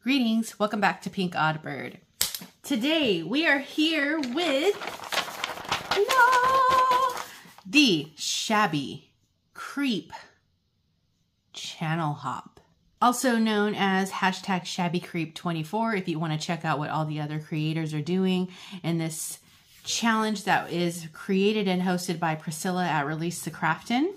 Greetings, welcome back to PinkOddBird. Today we are here with the Shabby Creep Channel Hop, also known as hashtag ShabbyCreep24 if you want to check out what all the other creators are doing in this challenge that is created and hosted by Priscilla at Release the Craftin'.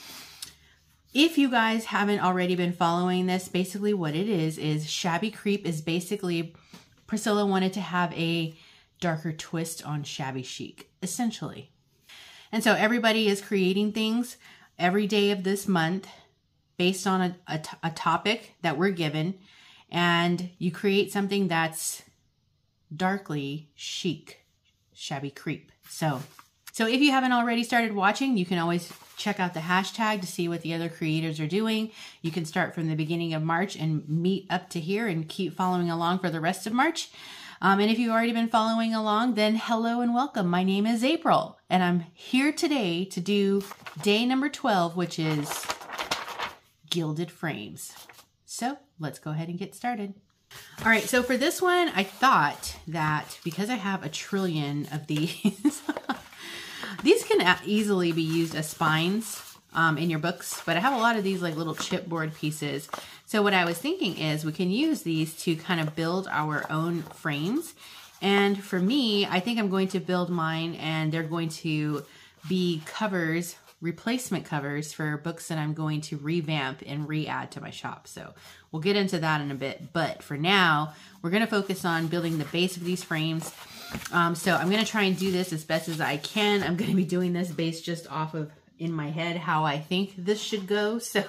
If you guys haven't already been following this, basically what it is Shabby Creep is basically Priscilla wanted to have a darker twist on shabby chic, essentially. And so everybody is creating things every day of this month based on a topic that we're given, and you create something that's darkly chic, shabby creep. So if you haven't already started watching, you can always check out the hashtag to see what the other creators are doing. You can start from the beginning of March and meet up to here and keep following along for the rest of March. And if you've already been following along, then hello and welcome. My name is April, and I'm here today to do day number 12, which is gilded frames. So let's go ahead and get started. All right, so for this one, I thought that because I have a trillion of these, these can easily be used as spines in your books, but I have a lot of these like little chipboard pieces. So what I was thinking is we can use these to kind of build our own frames. And for me, I think I'm going to build mine, and they're going to be covers, replacement covers for books that I'm going to revamp and re-add to my shop. So we'll get into that in a bit. But for now, we're going to focus on building the base of these frames. So I'm going to try and do this as best as I can. I'm going to be doing this based just off of in my head how I think this should go. So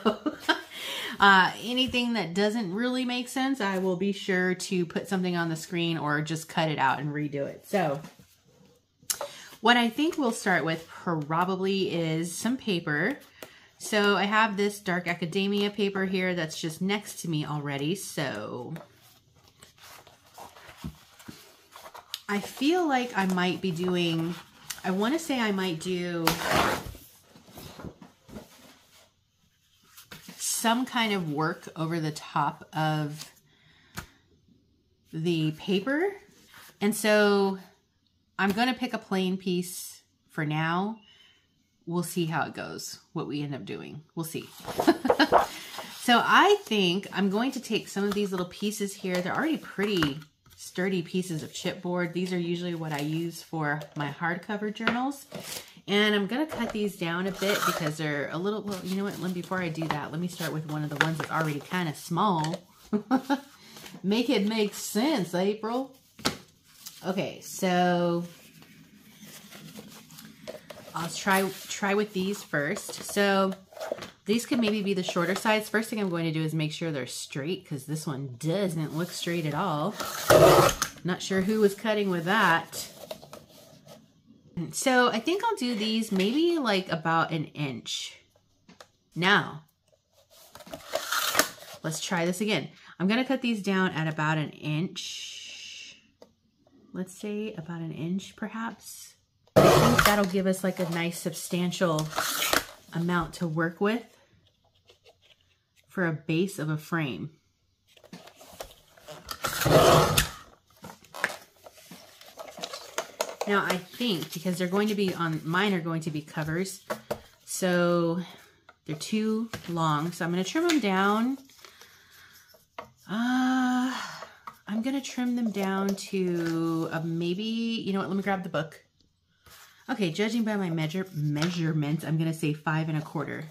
anything that doesn't really make sense, I will be sure to put something on the screen or just cut it out and redo it. So what I think we'll start with probably is some paper. So I have this dark academia paper here that's just next to me already. So I feel like I might be doing, I want to say I might do some kind of work over the top of the paper. And so I'm going to pick a plain piece for now. We'll see how it goes, what we end up doing. We'll see. So I think I'm going to take some of these little pieces here. They're already pretty sturdy pieces of chipboard. These are usually what I use for my hardcover journals. And I'm going to cut these down a bit because they're a little, well, you know what, before I do that, let me start with one of the ones that's already kind of small. Make it make sense, April. Okay, so I'll try with these first. So these could maybe be the shorter sides. First thing I'm going to do is make sure they're straight, because this one doesn't look straight at all. Not sure who was cutting with that. So I think I'll do these maybe like about an inch. Now, let's try this again. I'm going to cut these down at about an inch. Let's say about an inch perhaps. I think that'll give us like a nice substantial amount to work with for a base of a frame. Now I think, because they're going to be on, mine are going to be covers, so they're too long, so I'm going to trim them down. I'm going to trim them down to maybe, you know what, let me grab the book. Okay, judging by my measurements, I'm going to say 5 1/4.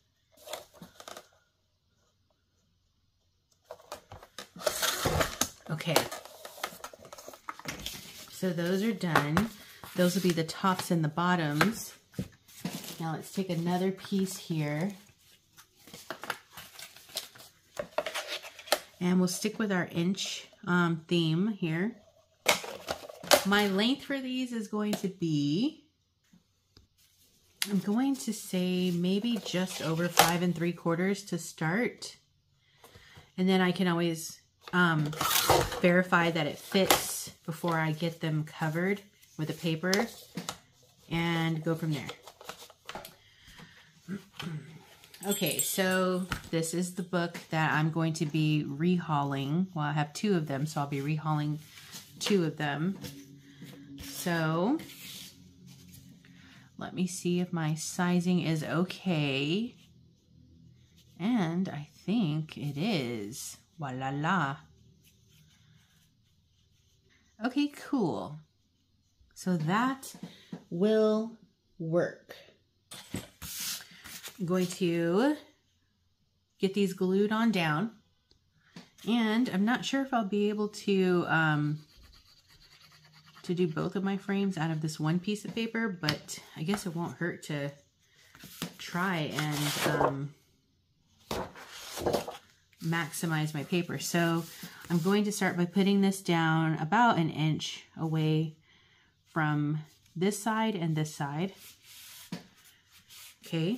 Okay. So those are done. Those will be the tops and the bottoms. Now let's take another piece here. And we'll stick with our inch theme here. My length for these is going to be, I'm going to say maybe just over 5 3/4 to start. And then I can always verify that it fits before I get them covered with the paper and go from there. Okay, so this is the book that I'm going to be rehauling. Well, I have 2 of them, so I'll be rehauling 2 of them. So let me see if my sizing is okay. And I think it is. Voila. Okay, cool. So that will work. I'm going to get these glued on down. And I'm not sure if I'll be able to do both of my frames out of this one piece of paper, but I guess it won't hurt to try and maximize my paper. So I'm going to start by putting this down about 1 inch away from this side and this side. Okay.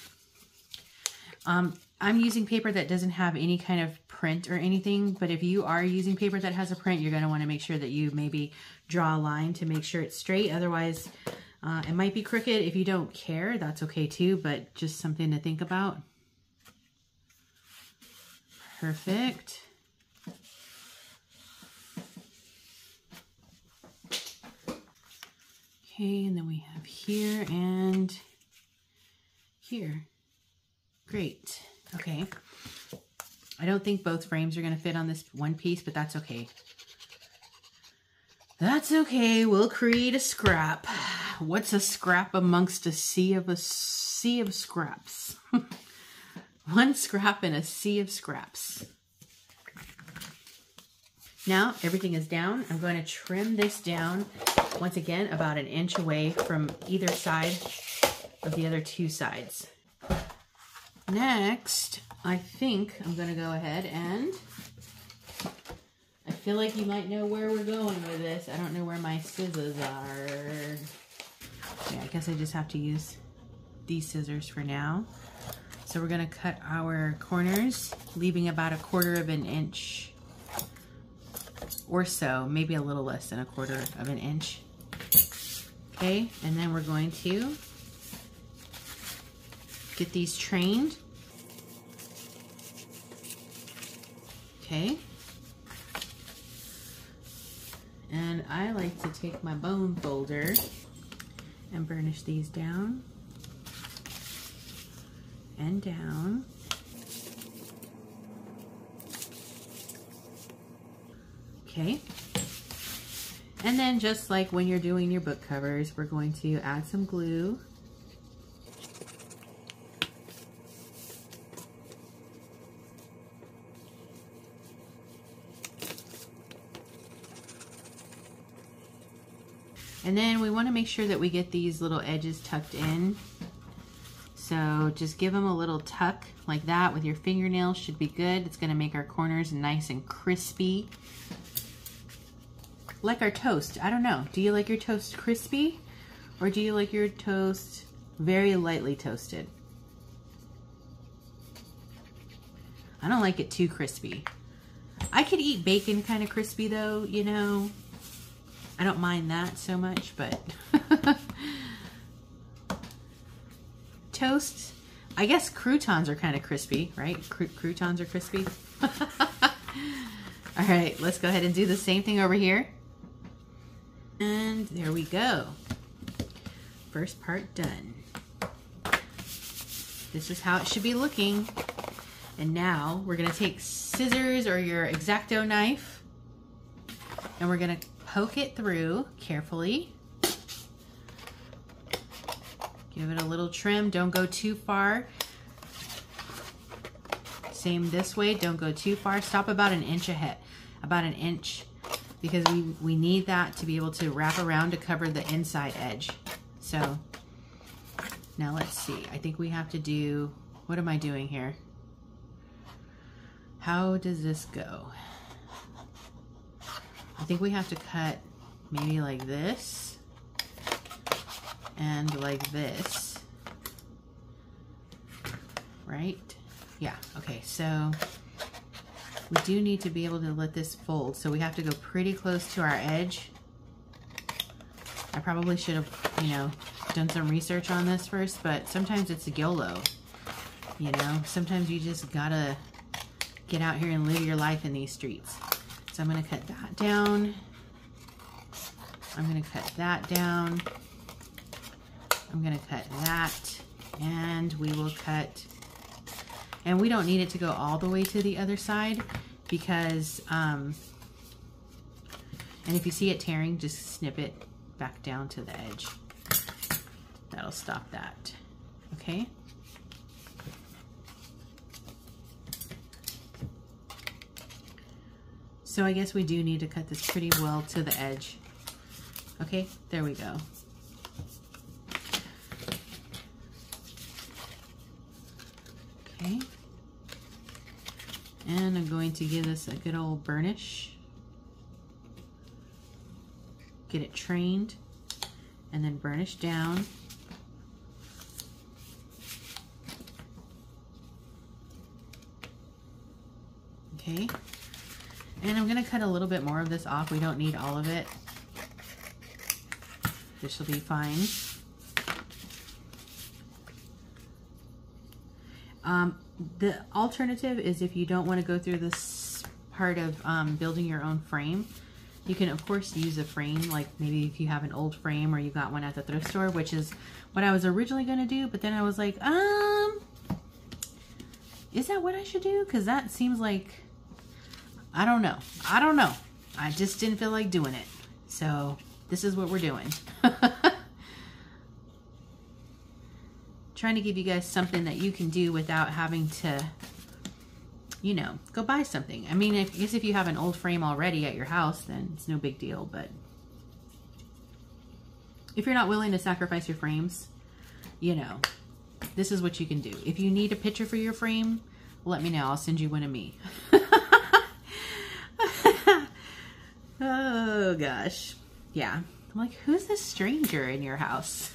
I'm using paper that doesn't have any kind of print or anything, but if you are using paper that has a print, you're going to want to make sure that you maybe draw a line to make sure it's straight. Otherwise, it might be crooked. If you don't care, that's okay too, but just something to think about. Perfect. Okay, and then we have here and here. Great. Okay. I don't think both frames are going to fit on this one piece, but that's okay. That's okay. We'll create a scrap. What's a scrap amongst a sea of scraps? One scrap in a sea of scraps. Now everything is down. I'm going to trim this down once again about 1 inch away from either side of the other 2 sides. Next, I think I'm going to go ahead and I feel like you might know where we're going with this. I don't know where my scissors are. Yeah, I guess I just have to use these scissors for now. So we're going to cut our corners, leaving about 1/4 inch or so, maybe a little less than 1/4 inch. Okay, and then we're going to get these trained. Okay. And I like to take my bone folder and burnish these down and down. Okay. And then just like when you're doing your book covers, we're going to add some glue. And then we want to make sure that we get these little edges tucked in. So just give them a little tuck like that with your fingernails, should be good. It's going to make our corners nice and crispy. Like our toast. I don't know. Do you like your toast crispy? Or do you like your toast very lightly toasted? I don't like it too crispy. I could eat bacon kind of crispy though, you know. I don't mind that so much, but toast, I guess croutons are kind of crispy, right? Croutons are crispy. All right, let's go ahead and do the same thing over here. And there we go. First part done. This is how it should be looking. And now we're gonna take scissors or your X-Acto knife and we're gonna poke it through carefully. Give it a little trim, don't go too far. Same this way, don't go too far. Stop about 1 inch ahead, about 1 inch, because we need that to be able to wrap around to cover the inside edge. So now let's see, I think we have to do, what am I doing here? How does this go? I think we have to cut maybe like this and like this, right? Yeah, okay, so we do need to be able to let this fold, so we have to go pretty close to our edge. I probably should have, you know, done some research on this first, but sometimes it's YOLO. You know, sometimes you just gotta get out here and live your life in these streets. So I'm gonna cut that down. I'm gonna cut that down. I'm gonna cut that, and we will cut, and we don't need it to go all the way to the other side because, and if you see it tearing, just snip it back down to the edge. That'll stop that, okay? So I guess we do need to cut this pretty well to the edge. Okay, there we go. Okay. And I'm going to give this a good old burnish. Get it trained and then burnish down. Okay. And I'm going to cut a little bit more of this off. We don't need all of it. This will be fine. The alternative is if you don't want to go through this part of building your own frame, you can of course use a frame, like maybe if you have an old frame or you got one at the thrift store, which is what I was originally going to do, but then I was like, is that what I should do? Because that seems like, I don't know. I just didn't feel like doing it. So this is what we're doing. Trying to give you guys something that you can do without having to, you know, go buy something. I mean, I guess if you have an old frame already at your house, then it's no big deal. But if you're not willing to sacrifice your frames, you know, this is what you can do. If you need a picture for your frame, let me know. I'll send you one of me. Oh gosh. Yeah. I'm like, who's this stranger in your house?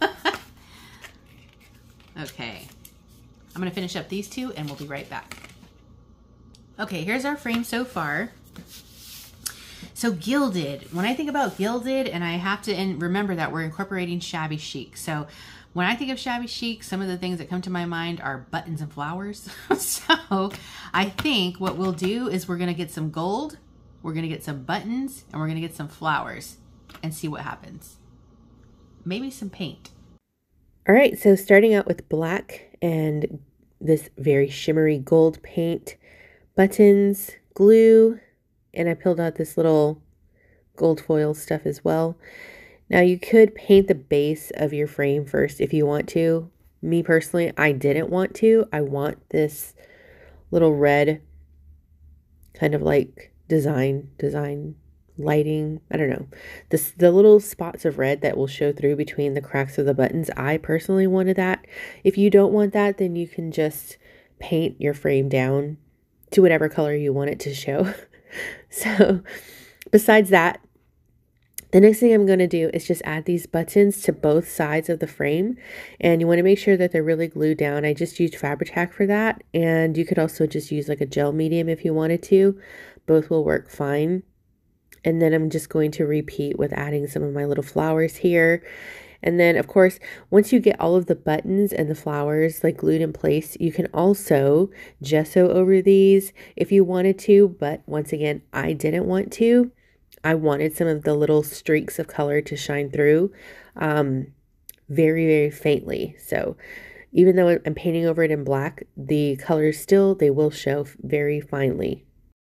Okay. I'm going to finish up these two and we'll be right back. Okay, here's our frame so far. So gilded. When I think about gilded, and I have to remember that we're incorporating shabby chic. So when I think of shabby chic, some of the things that come to my mind are buttons and flowers. So I think what we'll do is we're going to get some gold, we're going to get some buttons, and we're going to get some flowers and see what happens. Maybe some paint. All right, so starting out with black and this very shimmery gold paint, buttons, glue, and I peeled out this little gold foil stuff as well. Now you could paint the base of your frame first if you want to. Me personally, I didn't want to. I want this little red kind of like design lighting, I don't know, the little spots of red that will show through between the cracks of the buttons. I personally wanted that. If you don't want that, then you can just paint your frame down to whatever color you want it to show. So besides that, the next thing I'm going to do is just add these buttons to both sides of the frame, and you want to make sure that they're really glued down. I just used Fabri-Tac for that, and you could also just use like a gel medium if you wanted to. Both will work fine. And then I'm just going to repeat with adding some of my little flowers here. And then, of course, once you get all of the buttons and the flowers like glued in place, you can also gesso over these if you wanted to. But once again, I didn't want to. I wanted some of the little streaks of color to shine through very, very faintly. So even though I'm painting over it in black, the colors still, they will show very finely.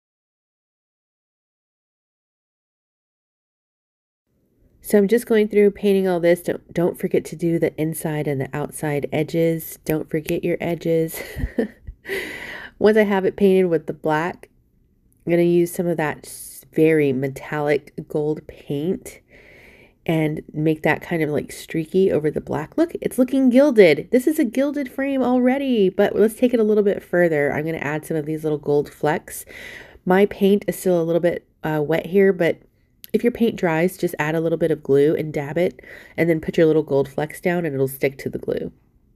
So I'm just going through painting all this. Don't forget to do the inside and the outside edges. Don't forget your edges. Once I have it painted with the black, I'm going to use some of that very metallic gold paint and make that kind of like streaky over the black. Look, it's looking gilded. This is a gilded frame already, but let's take it a little bit further. I'm going to add some of these little gold flecks. My paint is still a little bit wet here, but if your paint dries, just add a little bit of glue and dab it, and then put your little gold flecks down and it'll stick to the glue.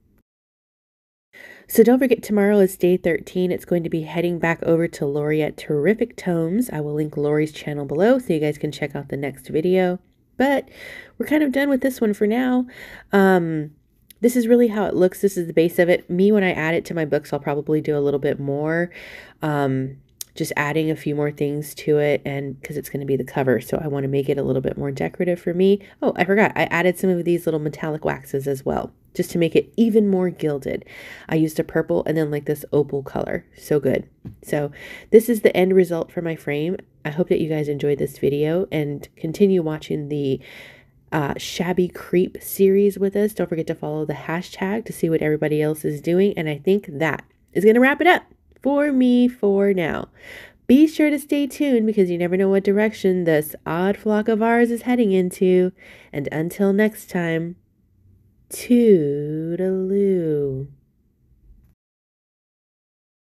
So don't forget, tomorrow is day 13. It's going to be heading back over to Lori at Terrific Tomes. I will link Lori's channel below so you guys can check out the next video. But we're kind of done with this one for now. this is really how it looks. This is the base of it. Me, when I add it to my books, I'll probably do a little bit more, just adding a few more things to it, and because it's going to be the cover, so I want to make it a little bit more decorative for me. Oh, I forgot. I added some of these little metallic waxes as well, just to make it even more gilded. I used a purple and then like this opal color. So good. So this is the end result for my frame. I hope that you guys enjoyed this video and continue watching the Shabby Creep series with us. Don't forget to follow the hashtag to see what everybody else is doing. And I think that is going to wrap it up for me for now. Be sure to stay tuned because you never know what direction this odd flock of ours is heading into. And until next time, toodaloo.